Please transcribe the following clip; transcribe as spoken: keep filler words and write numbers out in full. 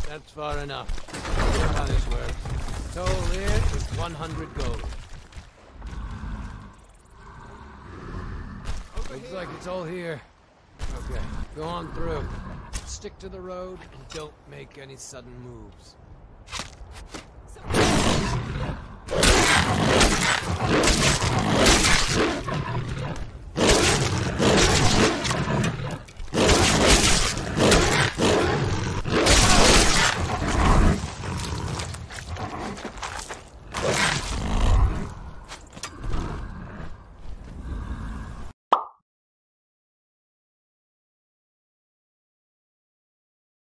That's far enough. You know how this works. Toll here is one hundred gold. Over Looks here. Like it's all here. Okay, go on through. Stick to the road and don't make any sudden moves. So